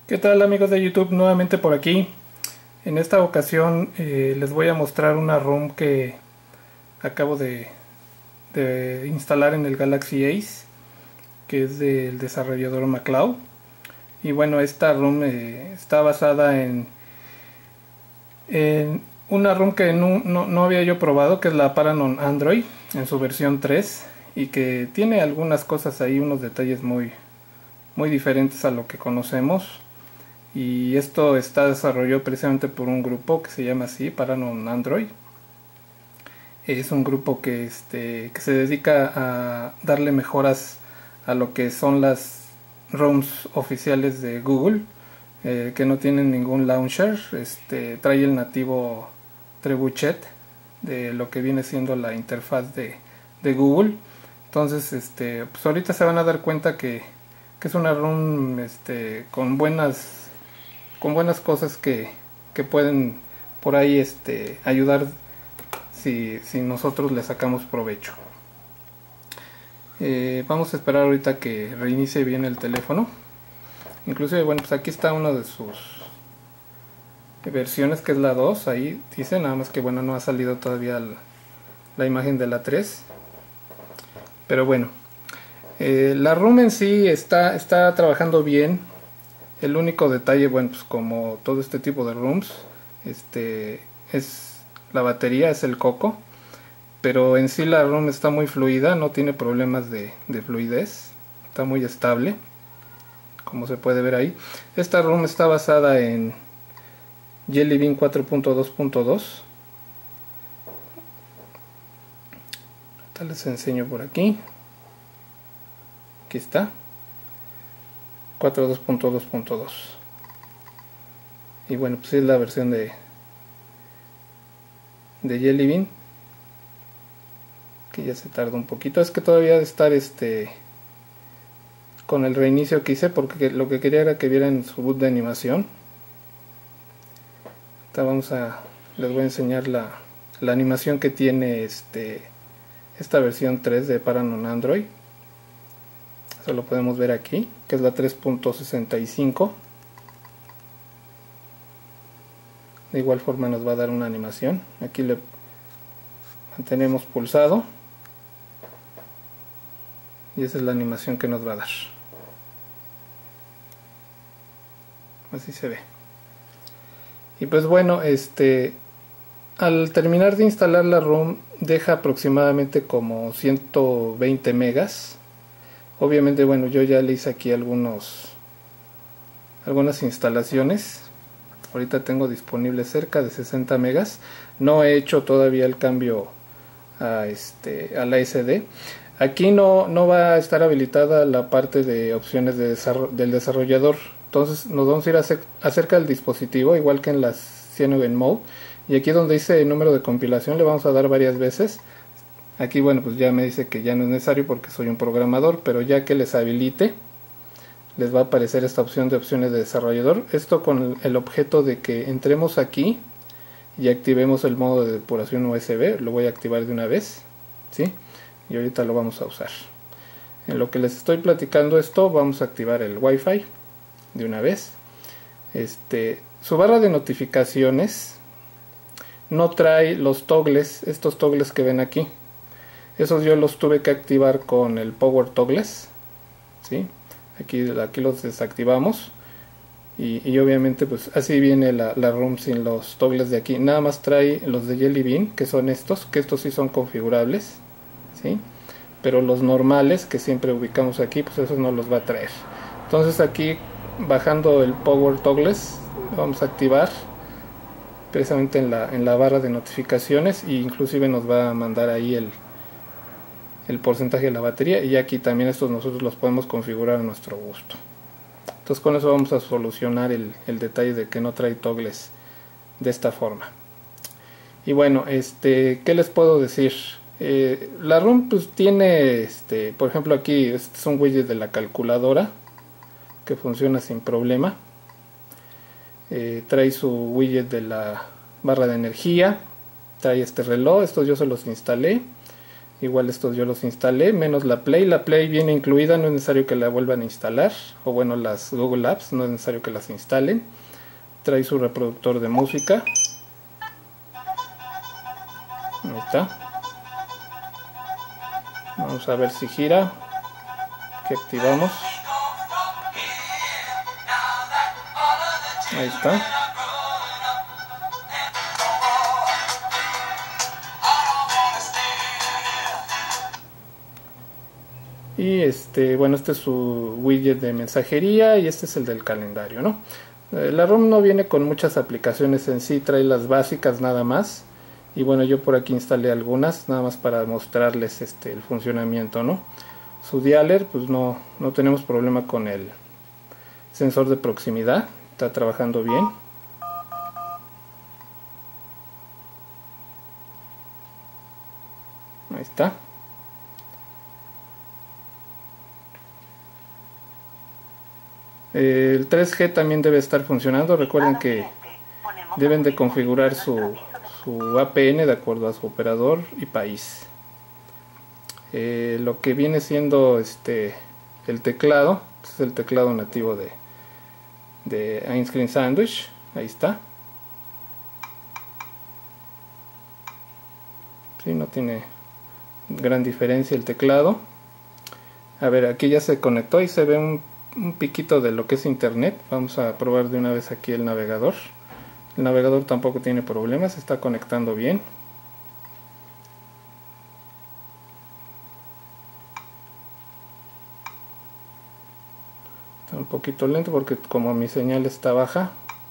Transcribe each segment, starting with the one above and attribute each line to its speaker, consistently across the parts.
Speaker 1: ¿Qué tal amigos de YouTube? Nuevamente por aquí. En esta ocasión les voy a mostrar una ROM que acabo de instalar en el Galaxy Ace, que es del desarrollador MacLeod. Y bueno, esta ROM está basada en una ROM que no había yo probado, que es la Paranon Android en su versión 3, y que tiene algunas cosas ahí, unos detalles muy diferentes a lo que conocemos. Y esto está desarrollado precisamente por un grupo que se llama así, Paranon Android. Es un grupo que se dedica a darle mejoras a lo que son las ROMs oficiales de Google, que no tienen ningún launcher. Trae el nativo Trebuchet de lo que viene siendo la interfaz de Google. Entonces, pues ahorita se van a dar cuenta que es una ROM con buenas cosas que pueden por ahí ayudar si nosotros le sacamos provecho. Vamos a esperar ahorita que reinicie bien el teléfono. Inclusive, bueno, pues aquí está una de sus versiones, que es la 2, ahí dice, nada más que bueno, no ha salido todavía la imagen de la 3. Pero bueno, la ROM en sí está trabajando bien. El único detalle, bueno, pues como todo este tipo de ROMs, es la batería, es el coco. Pero en sí la ROM está muy fluida, no tiene problemas de fluidez, está muy estable, como se puede ver ahí. Esta ROM está basada en Jelly Bean 4.2.2. Ahorita les enseño por aquí. Aquí está. 4.2.2. Y bueno, pues es la versión de Jelly Bean, que ya se tarda un poquito. Es que todavía de estar con el reinicio que hice, porque lo que quería era que vieran su boot de animación. Ahorita les voy a enseñar la animación que tiene esta versión 3 de Paranon Android. Eso lo podemos ver aquí, que es la 3.65. De igual forma nos va a dar una animación. Aquí le mantenemos pulsado y esa es la animación que nos va a dar. Así se ve. Y pues bueno, al terminar de instalar la ROM deja aproximadamente como 120 megas. Obviamente, bueno, yo ya le hice aquí algunas instalaciones. Ahorita tengo disponible cerca de 60 megas. No he hecho todavía el cambio a la SD. Aquí no va a estar habilitada la parte de opciones del desarrollador. Entonces nos vamos a ir acerca del dispositivo, igual que en las Cyanogen Mode. Y aquí donde dice número de compilación le vamos a dar varias veces. Aquí bueno, pues ya me dice que ya no es necesario porque soy un programador, pero ya que les habilite, les va a aparecer esta opción de opciones de desarrollador. Esto con el objeto de que entremos aquí y activemos el modo de depuración USB. Lo voy a activar de una vez, ¿sí? Y ahorita lo vamos a usar. En lo que les estoy platicando esto, vamos a activar el Wi-Fi de una vez. Su barra de notificaciones no trae los toggles, estos toggles que ven aquí. Esos yo los tuve que activar con el Power Toggles, ¿sí? Aquí los desactivamos y obviamente pues así viene la ROM sin los toggles de aquí. Nada más trae los de Jelly Bean, que son estos, que estos sí son configurables, ¿sí? Pero los normales que siempre ubicamos aquí, pues esos no los va a traer. Entonces aquí, bajando el Power Toggles, vamos a activar precisamente en la barra de notificaciones, e inclusive nos va a mandar ahí el porcentaje de la batería, y aquí también estos nosotros los podemos configurar a nuestro gusto. Entonces con eso vamos a solucionar el detalle de que no trae toggles de esta forma. Y bueno, ¿qué les puedo decir? La ROM pues tiene, por ejemplo aquí, este es un widget de la calculadora que funciona sin problema. Trae su widget de la barra de energía, trae este reloj, estos yo se los instalé. Igual estos yo los instalé, menos la Play viene incluida, no es necesario que la vuelvan a instalar, o bueno, las Google Apps no es necesario que las instalen. Trae su reproductor de música, ahí está. Vamos a ver si gira, que activamos, ahí está. Y bueno, este es su widget de mensajería y este es el del calendario, ¿no? La ROM no viene con muchas aplicaciones en sí, trae las básicas nada más. Y bueno, yo por aquí instalé algunas, nada más para mostrarles el funcionamiento, ¿no? Su dialer, pues no tenemos problema con el sensor de proximidad, está trabajando bien. Ahí está. El 3G también debe estar funcionando. Recuerden que deben de configurar su APN de acuerdo a su operador y país. Lo que viene siendo el teclado, este es el teclado nativo de Ainscreen Sandwich. Ahí está. Sí, no tiene gran diferencia el teclado. A ver, aquí ya se conectó y se ve un piquito de lo que es internet. Vamos a probar de una vez aquí el navegador. El navegador tampoco tiene problemas, se está conectando bien. Está un poquito lento porque como mi señal está baja.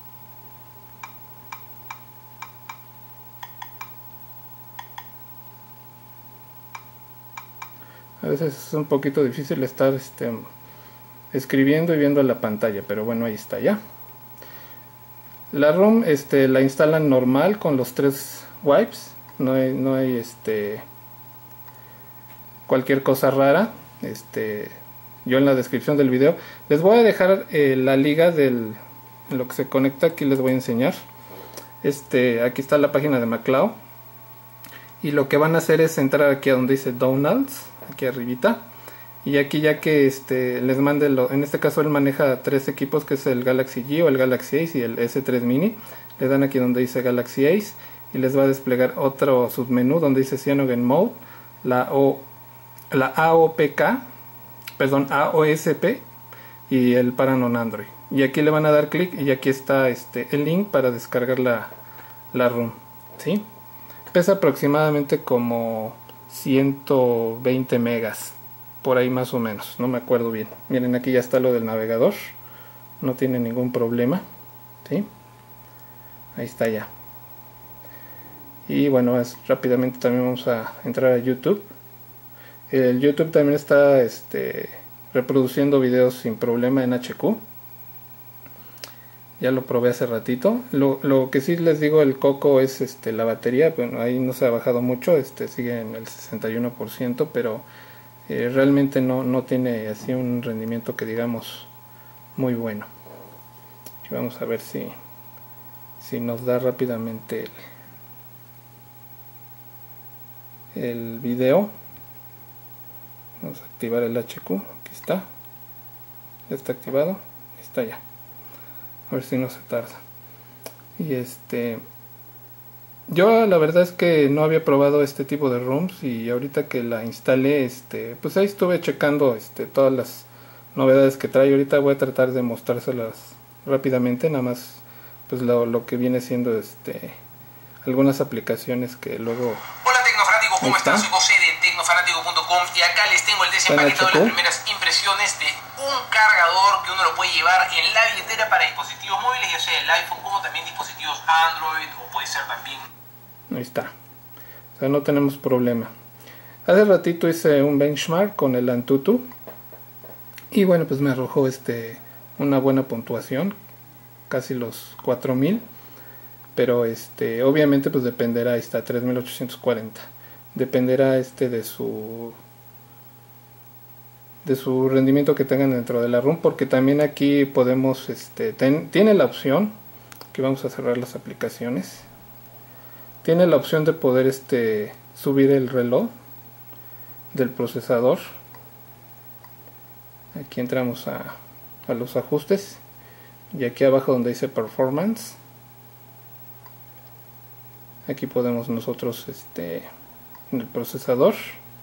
Speaker 1: A veces es un poquito difícil estar escribiendo y viendo la pantalla, pero bueno, ahí está ya. La ROM la instalan normal con los 3 wipes, no hay cualquier cosa rara. Yo en la descripción del video les voy a dejar la liga de lo que se conecta, aquí les voy a enseñar. Aquí está la página de MacLeod y lo que van a hacer es entrar aquí a donde dice Donalds, aquí arribita, y aquí ya que les mande en este caso él maneja 3 equipos, que es el Galaxy G o el Galaxy Ace y el S3 Mini. Le dan aquí donde dice Galaxy Ace y les va a desplegar otro submenú donde dice Cyanogen Mode, la AOPK, perdón, AOSP y el Paranon Android. Y aquí le van a dar clic y aquí está el link para descargar la ROM, ¿sí? Pesa aproximadamente como 120 megas, por ahí más o menos, no me acuerdo bien. Miren, aquí ya está lo del navegador, no tiene ningún problema, ¿sí? Ahí está ya. Y bueno, rápidamente también vamos a entrar a YouTube. El YouTube también está reproduciendo videos sin problema en HQ. Ya lo probé hace ratito. Lo que sí les digo, el coco es la batería. Bueno, ahí no se ha bajado mucho, sigue en el 61%, pero realmente no tiene así un rendimiento que digamos muy bueno. Y vamos a ver si nos da rápidamente el video. Vamos a activar el HQ, aquí está, ya está activado, ahí está ya, a ver si no se tarda. Y yo la verdad es que no había probado este tipo de ROMs y ahorita que la instalé, pues ahí estuve checando todas las novedades que trae. Ahorita voy a tratar de mostrárselas rápidamente, nada más pues lo que viene siendo algunas aplicaciones que luego...
Speaker 2: Hola Tecnofanáticos, ¿cómo están? Soy José de Tecnofanático.com y acá les tengo el desempaquetado de las primeras impresiones de un cargador que uno lo puede llevar en la billetera para dispositivos móviles, ya sea el iPhone como también dispositivos Android o puede ser también...
Speaker 1: Ahí está, o sea, no tenemos problema. Hace ratito hice un benchmark con el Antutu y bueno, pues me arrojó una buena puntuación, casi los 4000, pero obviamente pues dependerá, ahí está 3840, dependerá de su rendimiento que tengan dentro de la ROM, porque también aquí podemos tiene la opción, que vamos a cerrar las aplicaciones, tiene la opción de poder subir el reloj del procesador. Aquí entramos a los ajustes y aquí abajo donde dice performance, aquí podemos nosotros en el procesador,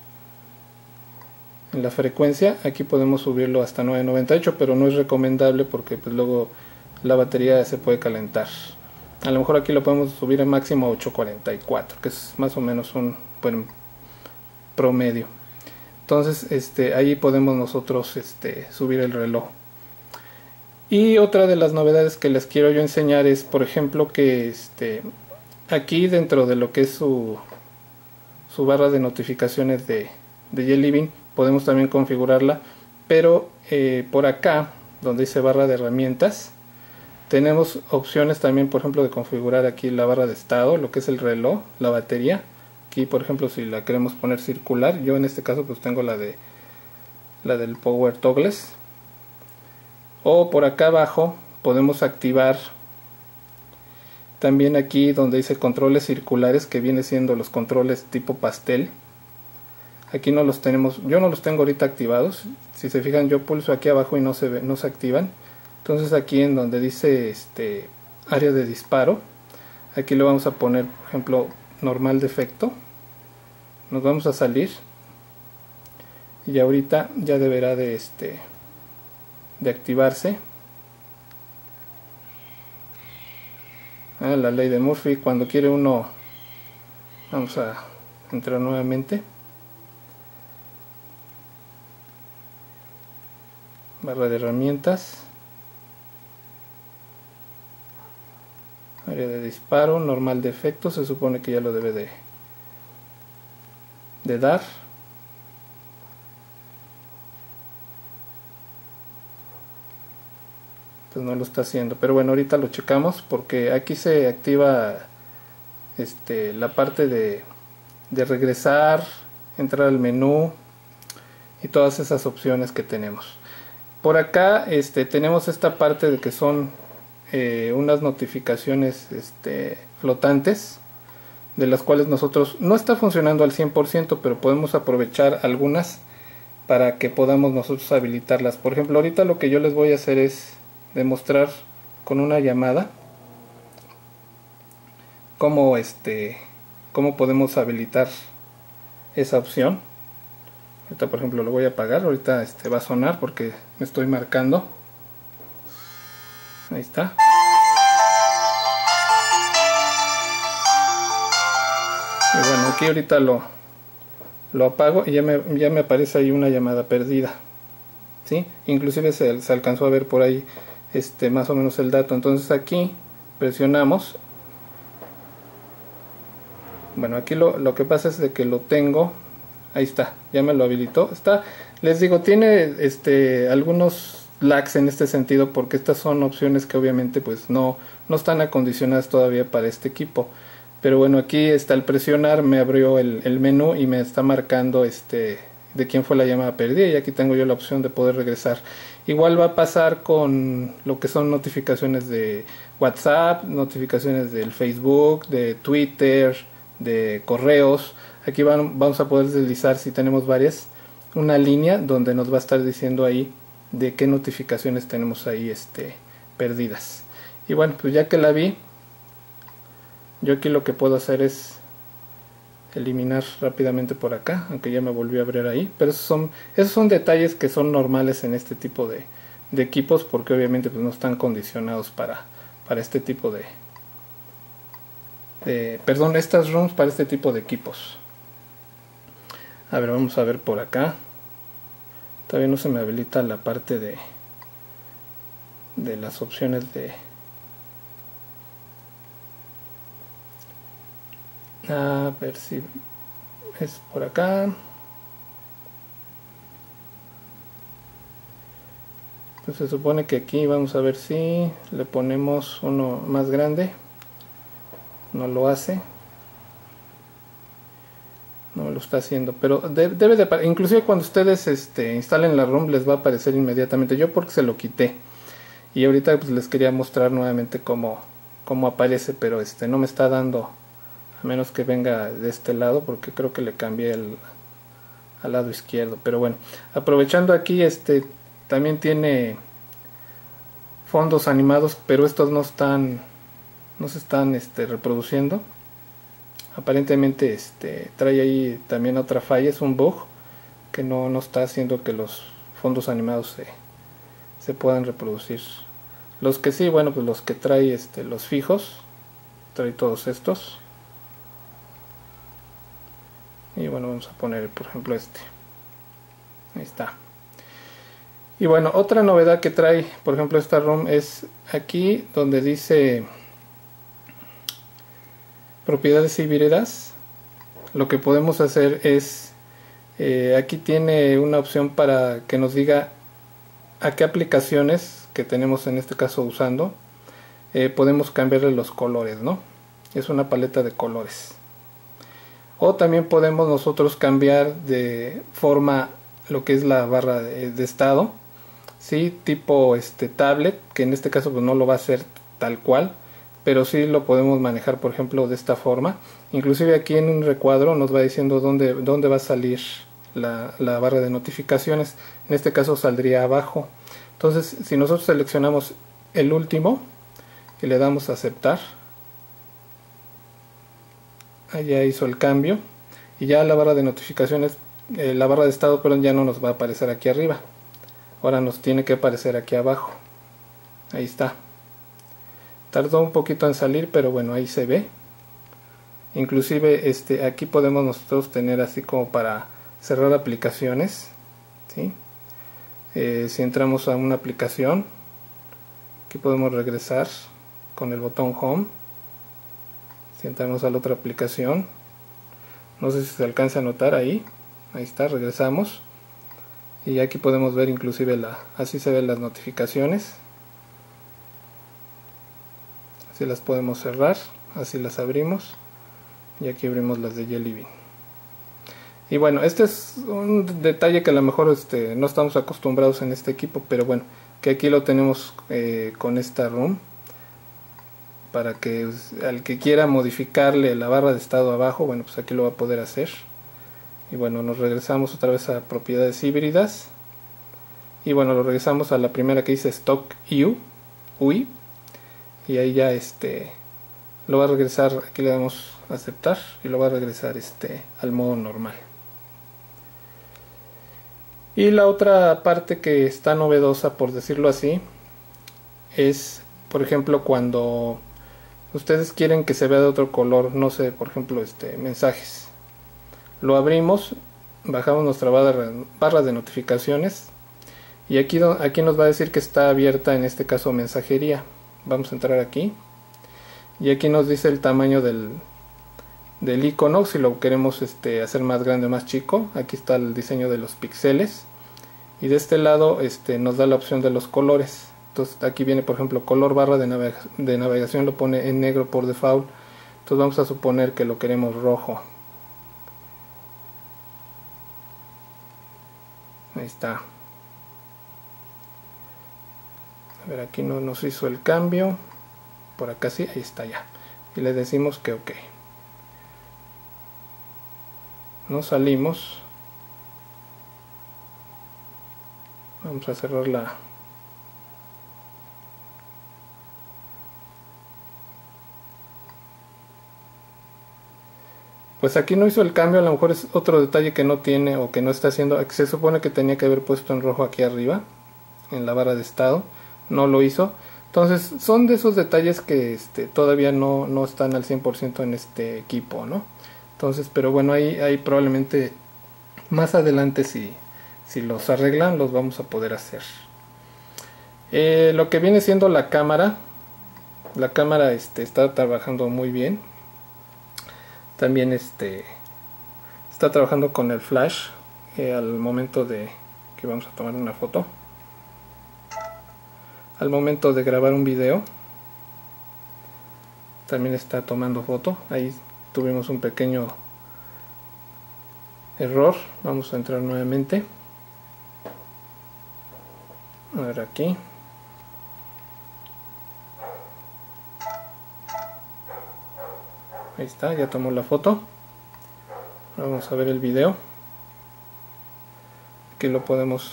Speaker 1: en la frecuencia, aquí podemos subirlo hasta 998, pero no es recomendable porque pues luego la batería se puede calentar. A lo mejor aquí lo podemos subir a máximo a 844, que es más o menos un buen promedio. Entonces ahí podemos nosotros subir el reloj. Y otra de las novedades que les quiero yo enseñar es, por ejemplo, que aquí dentro de lo que es su barra de notificaciones de Jelly Bean, podemos también configurarla, pero por acá donde dice barra de herramientas tenemos opciones también, por ejemplo, de configurar aquí la barra de estado, lo que es el reloj, la batería. Aquí por ejemplo si la queremos poner circular, yo en este caso pues tengo la del power toggles, o por acá abajo podemos activar también aquí donde dice controles circulares, que viene siendo los controles tipo pastel. Aquí no los tenemos, yo no los tengo ahorita activados. Si se fijan, yo pulso aquí abajo y no se activan. Entonces aquí en donde dice área de disparo, aquí le vamos a poner por ejemplo normal defecto. Nos vamos a salir y ahorita ya deberá de activarse. La ley de Murphy, cuando quiere uno, vamos a entrar nuevamente, barra de herramientas, área de disparo, normal de efecto, se supone que ya lo debe de dar. Pues no lo está haciendo, pero bueno, ahorita lo checamos porque aquí se activa la parte de regresar, entrar al menú y todas esas opciones que tenemos. Por acá tenemos esta parte de que son unas notificaciones flotantes, de las cuales nosotros no está funcionando al 100%, pero podemos aprovechar algunas para que podamos nosotros habilitarlas. Por ejemplo, ahorita lo que yo les voy a hacer es demostrar con una llamada cómo podemos habilitar esa opción. Ahorita por ejemplo lo voy a apagar, ahorita va a sonar porque me estoy marcando. Ahí está. Y bueno, aquí ahorita lo apago y ya me aparece ahí una llamada perdida, ¿sí? Inclusive se alcanzó a ver por ahí más o menos el dato. Entonces aquí presionamos. Bueno, aquí lo que pasa es de que lo tengo. Ahí está, ya me lo habilitó. Les digo, tiene algunos lags en este sentido, porque estas son opciones que obviamente pues no están acondicionadas todavía para este equipo. Pero bueno, aquí al presionar me abrió el menú y me está marcando de quién fue la llamada perdida, y aquí tengo yo la opción de poder regresar. Igual va a pasar con lo que son notificaciones de WhatsApp, notificaciones del Facebook, de Twitter, de correos. Aquí vamos a poder deslizar, si tenemos varias, una línea donde nos va a estar diciendo ahí de qué notificaciones tenemos ahí perdidas. Y bueno, pues ya que la vi, yo aquí lo que puedo hacer es eliminar rápidamente por acá, aunque ya me volvió a abrir ahí. Pero esos son detalles que son normales en este tipo de equipos, porque obviamente pues no están condicionados para este tipo perdón, estas ROMs para este tipo de equipos. A ver, vamos a ver por acá. Todavía no se me habilita la parte de las opciones a ver si es por acá. Pues se supone que aquí vamos a ver si le ponemos uno más grande. No lo hace, no lo está haciendo, pero debe de, inclusive cuando ustedes instalen la ROM les va a aparecer inmediatamente. Yo porque se lo quité y ahorita pues les quería mostrar nuevamente cómo aparece, pero no me está dando, a menos que venga de este lado, porque creo que le cambié al lado izquierdo. Pero bueno, aprovechando aquí, también tiene fondos animados, pero estos no se están reproduciendo. Aparentemente trae ahí también otra falla, es un bug que no está haciendo que los fondos animados se puedan reproducir. Los que sí, bueno, pues los que trae los fijos, trae todos estos. Y bueno, vamos a poner por ejemplo ahí está. Y bueno, otra novedad que trae por ejemplo esta ROM es aquí donde dice propiedades híbridas. Lo que podemos hacer es aquí tiene una opción para que nos diga a qué aplicaciones que tenemos en este caso usando podemos cambiarle los colores, ¿no? Es una paleta de colores. O también podemos nosotros cambiar de forma lo que es la barra de estado, ¿sí? Tipo tablet, que en este caso pues no lo va a hacer tal cual, pero sí lo podemos manejar por ejemplo de esta forma. Inclusive aquí en un recuadro nos va diciendo dónde va a salir la barra de notificaciones. En este caso saldría abajo. Entonces si nosotros seleccionamos el último y le damos a aceptar, ya hizo el cambio y ya la barra de notificaciones, la barra de estado, perdón, ya no nos va a aparecer aquí arriba. Ahora nos tiene que aparecer aquí abajo. Ahí está. Tardó un poquito en salir, pero bueno, ahí se ve. Inclusive aquí podemos nosotros tener así como para cerrar aplicaciones, ¿sí? Si entramos a una aplicación, aquí podemos regresar con el botón Home. Si entramos a la otra aplicación, no sé si se alcanza a notar ahí está, regresamos y aquí podemos ver inclusive así se ven las notificaciones. Así las podemos cerrar, así las abrimos y aquí abrimos las de Jelly Bean. Y bueno, este es un detalle que a lo mejor no estamos acostumbrados en este equipo, pero bueno, que aquí lo tenemos con esta ROM, para que al que quiera modificarle la barra de estado abajo, bueno, pues aquí lo va a poder hacer. Y bueno, nos regresamos otra vez a propiedades híbridas y bueno, lo regresamos a la primera que dice Stock UI y ahí ya lo va a regresar. Aquí le damos a aceptar y lo va a regresar al modo normal. Y la otra parte que está novedosa, por decirlo así, es por ejemplo cuando ustedes quieren que se vea de otro color, no sé, por ejemplo mensajes, lo abrimos, bajamos nuestra barra de notificaciones y aquí nos va a decir que está abierta, en este caso mensajería. Vamos a entrar aquí y aquí nos dice el tamaño del icono, si lo queremos hacer más grande o más chico. Aquí está el diseño de los píxeles y de este lado nos da la opción de los colores. Entonces aquí viene por ejemplo color barra de navegación, lo pone en negro por default. Entonces vamos a suponer que lo queremos rojo. Ahí está. A ver, aquí no nos hizo el cambio. Por acá sí, ahí está ya. Y le decimos que ok. Nos salimos. Vamos a cerrar pues aquí no hizo el cambio, a lo mejor es otro detalle que no tiene o que no está haciendo. Se supone que tenía que haber puesto en rojo aquí arriba, en la barra de estado, no lo hizo. Entonces son de esos detalles que todavía no están al 100% en este equipo, ¿no? Entonces, pero bueno, ahí probablemente más adelante si los arreglan los vamos a poder hacer. Lo que viene siendo la cámara está trabajando muy bien. También está trabajando con el flash al momento de que vamos a tomar una foto, al momento de grabar un video también está tomando foto. Ahí tuvimos un pequeño error. Vamos a entrar nuevamente, a ver aquí. Ahí está, ya tomó la foto. Vamos a ver el video. Aquí lo podemos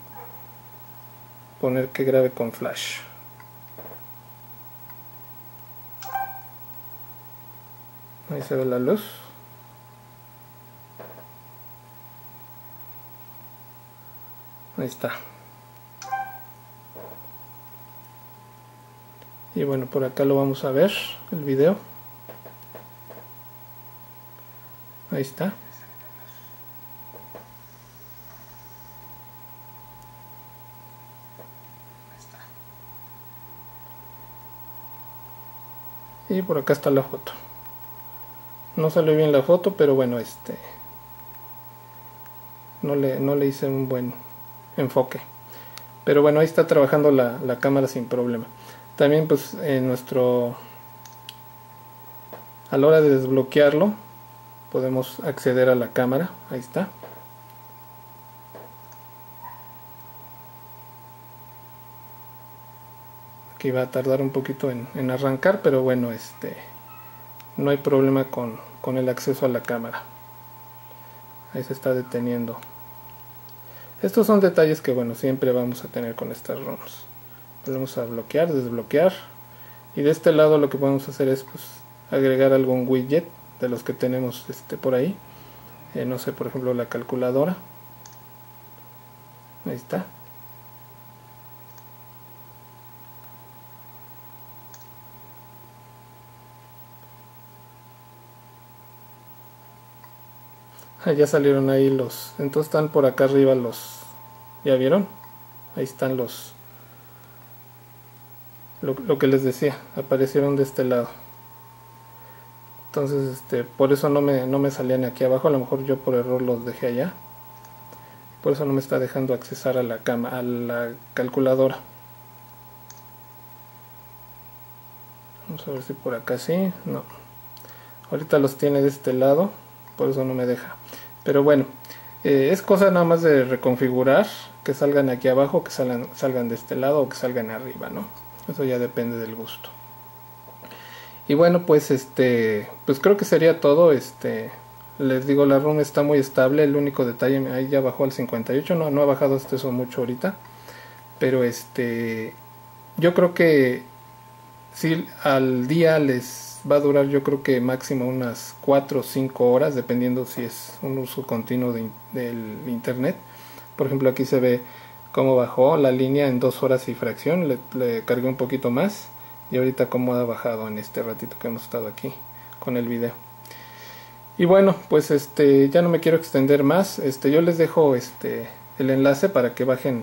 Speaker 1: poner que grabe con flash. Ahí se ve la luz. Ahí está. Y bueno, por acá lo vamos a ver, el video. Ahí está. Y por acá está la foto. No salió bien la foto, pero bueno, no le hice un buen enfoque. Pero bueno, ahí está trabajando la cámara sin problema. También pues a la hora de desbloquearlo podemos acceder a la cámara. Ahí está. Aquí va a tardar un poquito en arrancar, pero bueno, no hay problema con el acceso a la cámara. Ahí se está deteniendo. Estos son detalles que bueno, siempre vamos a tener con estas ROMs. Volvemos a bloquear, desbloquear, y de este lado lo que podemos hacer es pues agregar algún widget de los que tenemos por ahí. No sé, por ejemplo la calculadora. Ahí está. Ya salieron ahí entonces están por acá arriba ¿ya vieron? Ahí están lo que les decía, aparecieron de este lado. Entonces por eso no me salían aquí abajo, a lo mejor yo por error los dejé allá. Por eso no me está dejando accesar a la calculadora. Vamos a ver si por acá sí, no. Ahorita los tiene de este lado, por eso no me deja. Pero bueno, es cosa nada más de reconfigurar, que salgan aquí abajo, que salgan de este lado o que salgan arriba, ¿no? Eso ya depende del gusto. Y bueno, pues pues creo que sería todo. Les digo, la ROM está muy estable. El único detalle, ahí ya bajó al 58, no ha bajado eso mucho ahorita. Pero yo creo que sí, al día les va a durar, yo creo que máximo unas 4 o 5 horas, dependiendo si es un uso continuo del internet. Por ejemplo, aquí se ve cómo bajó la línea en 2 horas y fracción. Le cargué un poquito más, y ahorita cómo ha bajado en este ratito que hemos estado aquí con el video. Y bueno, pues ya no me quiero extender más. Yo les dejo el enlace para que bajen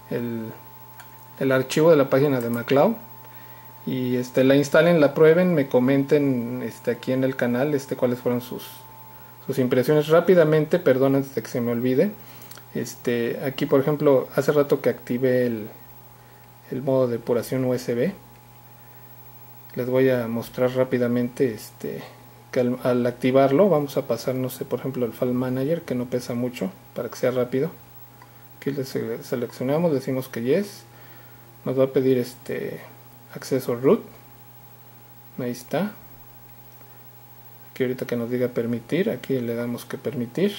Speaker 1: el archivo de la página de MacLeod y la instalen, la prueben, me comenten aquí en el canal cuáles fueron sus impresiones rápidamente. Perdón, antes de que se me olvide, aquí por ejemplo hace rato que activé el modo de depuración USB. Les voy a mostrar rápidamente que al activarlo vamos a pasar, no sé, por ejemplo el File Manager, que no pesa mucho, para que sea rápido. Aquí le seleccionamos, decimos que yes, nos va a pedir acceso root. Ahí está. Aquí ahorita que nos diga permitir, aquí le damos que permitir.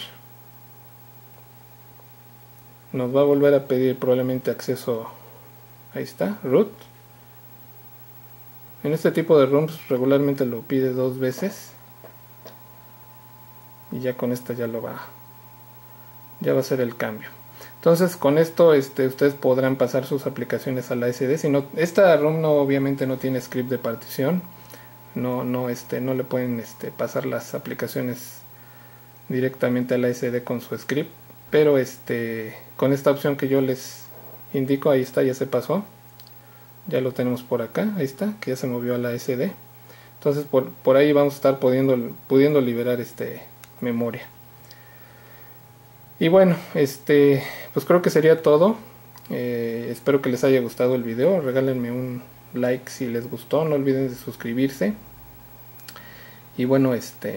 Speaker 1: Nos va a volver a pedir probablemente acceso. Ahí está, root. En este tipo de ROMs regularmente lo pide 2 veces. Y ya con esta ya va a ser el cambio. Entonces con esto ustedes podrán pasar sus aplicaciones a la SD. Si no, esta ROM obviamente no tiene script de partición. No le pueden pasar las aplicaciones directamente a la SD con su script. Pero con esta opción que yo les indico, ahí está, ya se pasó. Ya lo tenemos por acá, ahí está, que ya se movió a la SD. Entonces por ahí vamos a estar pudiendo liberar memoria. Y bueno, pues creo que sería todo. Espero que les haya gustado el video. Regálenme un like si les gustó. No olviden de suscribirse. Y bueno,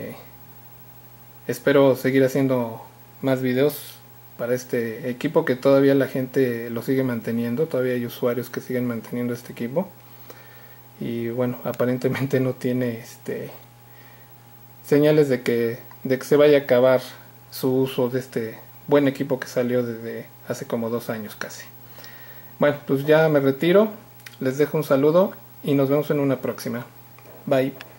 Speaker 1: espero seguir haciendo más videos para este equipo, que todavía la gente lo sigue manteniendo. Todavía hay usuarios que siguen manteniendo este equipo. Y bueno, aparentemente no tiene señales de que se vaya a acabar su uso de buen equipo que salió desde hace como 2 años casi. Bueno, pues ya me retiro, les dejo un saludo y nos vemos en una próxima. Bye.